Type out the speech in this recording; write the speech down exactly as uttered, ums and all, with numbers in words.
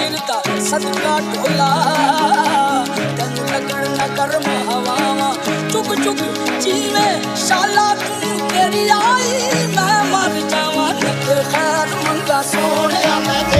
फिरदा सदका ढोला तेन लगन न कर्म हवावा चुग चुग जीवे शाला तू तेरी आई मैं मर जावा खैर मंगा सोने